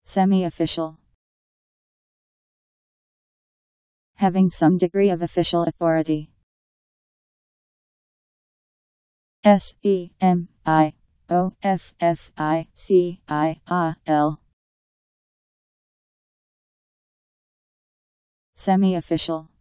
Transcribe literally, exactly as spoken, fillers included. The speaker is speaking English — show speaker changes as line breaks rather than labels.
Semi-official. Having some degree of official authority. S E M I O F F I C I A L. Semi-official.